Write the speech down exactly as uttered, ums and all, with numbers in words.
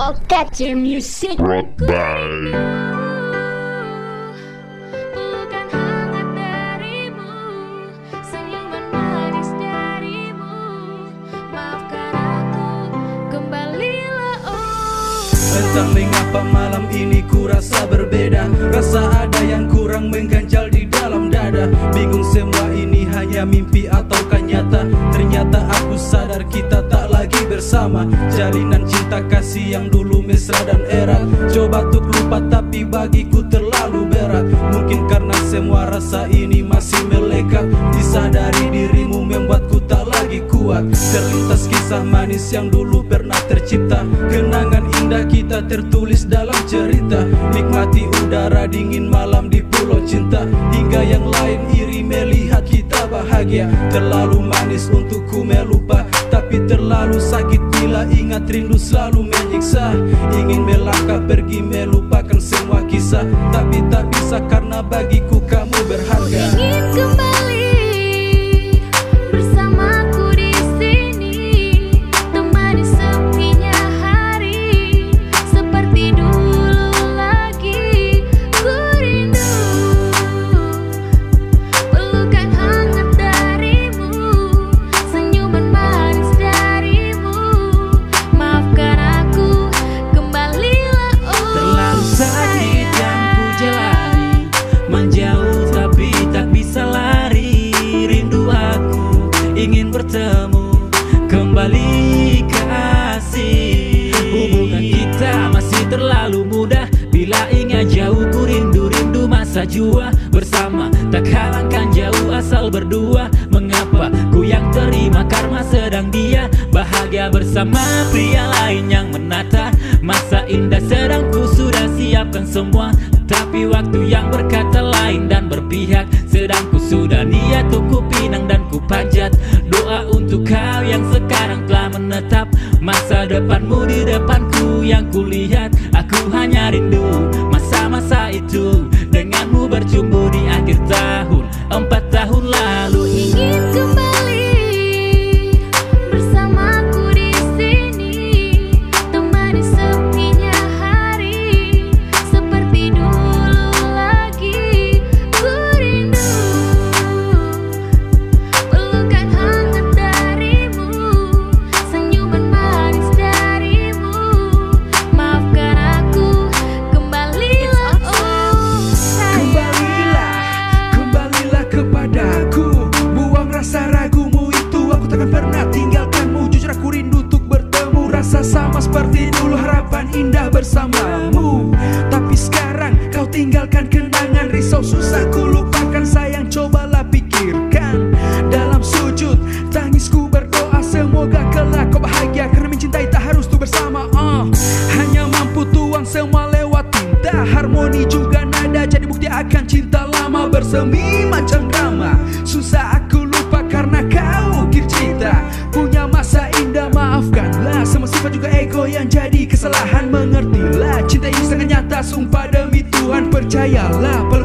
I'll catch your music. Rock by Bukan hangat darimu, senyuman manis darimu. Maafkan aku, kembalilah oh. Entah mengapa malam ini ku rasa berbeda. Rasa ada yang kurang mengganjal di dalam dada. Bingung semua ini hanya mimpi ataukah nyata. Ternyata aku sadar kita tak lagi bersama. Jalinan cinta kasih yang dulu mesra dan erat. Coba untuk lupa tapi bagiku terlalu berat. Mungkin karena semua rasa ini masih melekat. Disadari dirimu membuatku tak lagi kuat. Terlintas kisah manis yang dulu pernah tercipta. Kenangan indah kita tertulis dalam cerita. Nikmati udara dingin malam di pulau cinta. Hingga yang lain iri melihat kita bahagia. Terlalu manis untuk ku melupa, tapi terlalu sakit bila ingat rindu selalu menyiksa. Ingin melangkah pergi melupakan semua kisah, tapi tak bisa karena bagiku kamu berharga. Ingin kembali bersamaku di sini, temani sepinya hari seperti dulu lagi. Ku rindu pelukan hangat darimu, senyuman manis darimu. Maafkan aku, kembalilah oh. Terlalu sakit yang ku jalani, menjauh tapi tak bisa lari. Rindu aku ingin bertemu kembali kasih. Hubungan kita masih terlalu mudah. Bila ingat jauh ku rindu-rindu masa jua bersama. Tak halangkan jauh asal berdua. Mengapa ku yang terima karma sedang dia bahagia bersama pria lain yang menata. Masa indah sedang ku sudah siapkan semua, tapi waktu yang berkata lain dan berpihak. Sedang ku sudah niat untuk ku pinang dan ku panjat doa untuk kau yang sekarang telah menetap. Masa depanmu di depanku yang kulihat. Aku hanya rindu masa-masa itu, denganmu berjumpa di akhir tahun empat tahun lalu. Ingin kembali bersamaku di sini, temani sepinya hari seperti dulu lagi. Ku rindu pelukan hangat darimu, senyuman manis darimu. Maafkan aku, kembalilah oh sayang. Kembalilah, kembalilah kepadaku. Buang rasa ragumu itu, aku takkan pernah tinggalkanmu. Jujur aku rindu untuk bertemu. Rasa sama seperti dulu, harapan indah bersamamu. Tapi sekarang kau tinggalkan kenangan. Risau susah ku lupakan sayang, cobalah pikirkan. Dalam sujud tangisku berdoa, semoga kelak kau bahagia. Karena mencintai tak harus tuh bersama uh. Hanya mampu tuang semua lewat tinta. Harmoni juga nada jadi bukti akan cinta lama. Bersemi macam drama, susah aku lupa karena kau ukir cinta. Punya masa indah maafkanlah, semua sifat juga ego yang jadi kesalahan. Mengertilah cinta ini sangat nyata, sumpah demi Tuhan percayalah.